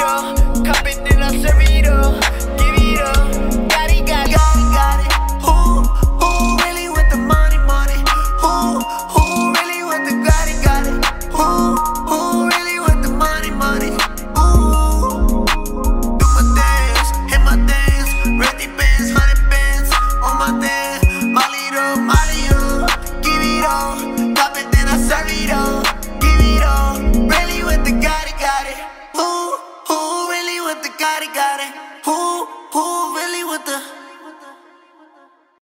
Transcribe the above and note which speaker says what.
Speaker 1: it up. Cop it, then I serve it up. Give it up. Got it, got it, got it. Who really want the money, money? Who really want the got it, got it? Who really want the money, money? Do my dance, hit my dance, ready bands, 100 bands on my dance. Molly up, give it all. Pop it, then I serve it all. Give it all. Really want the got it, got it. Who really want the got it, got it? Who